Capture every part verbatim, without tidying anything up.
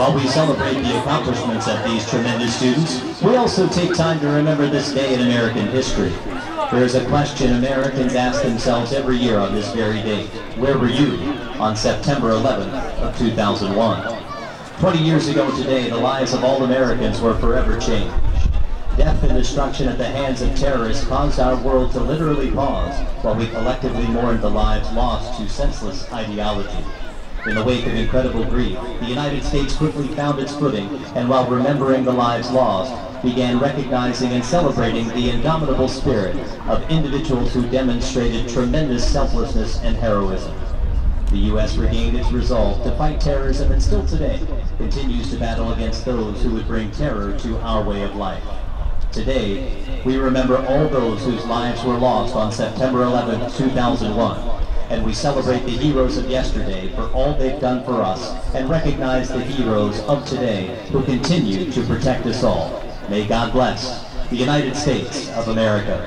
While we celebrate the accomplishments of these tremendous students, we also take time to remember this day in American history. There is a question Americans ask themselves every year on this very date. Where were you on September eleventh of two thousand one? Twenty years ago today, the lives of all Americans were forever changed. Death and destruction at the hands of terrorists caused our world to literally pause while we collectively mourned the lives lost to senseless ideology. In the wake of incredible grief, the United States quickly found its footing, and while remembering the lives lost, began recognizing and celebrating the indomitable spirit of individuals who demonstrated tremendous selflessness and heroism. The U S regained its resolve to fight terrorism and still today continues to battle against those who would bring terror to our way of life. Today, we remember all those whose lives were lost on September eleventh, two thousand one, and we celebrate the heroes of yesterday for all they've done for us and recognize the heroes of today who continue to protect us all. May God bless the United States of America.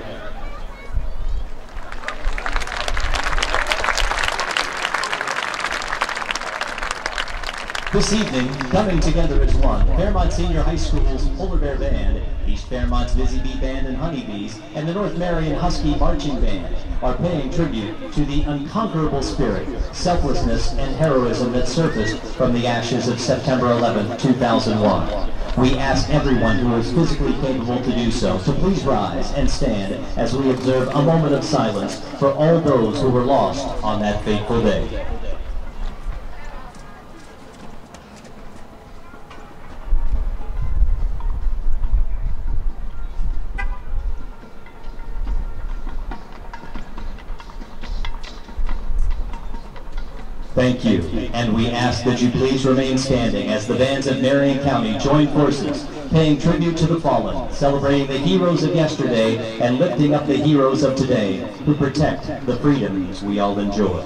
This evening, coming together as one, Fairmont Senior High School's Polar Bear Band, East Fairmont's Busy Bee Band and Honeybees, and the North Marion Husky Marching Band are paying tribute to the unconquerable spirit, selflessness, and heroism that surfaced from the ashes of September eleventh, two thousand one. We ask everyone who is physically capable to do so to please rise and stand as we observe a moment of silence for all those who were lost on that fateful day. Thank you, and we ask that you please remain standing as the bands of Marion County join forces, paying tribute to the fallen, celebrating the heroes of yesterday, and lifting up the heroes of today who protect the freedoms we all enjoy.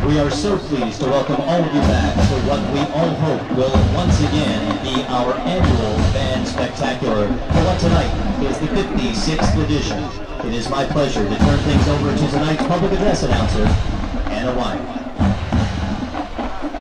We are so pleased to welcome all of you back to what we all hope will once again be our annual Band Spectacular for what tonight is the fifty-sixth edition. It is my pleasure to turn things over to tonight's public address announcer, Anna Wine.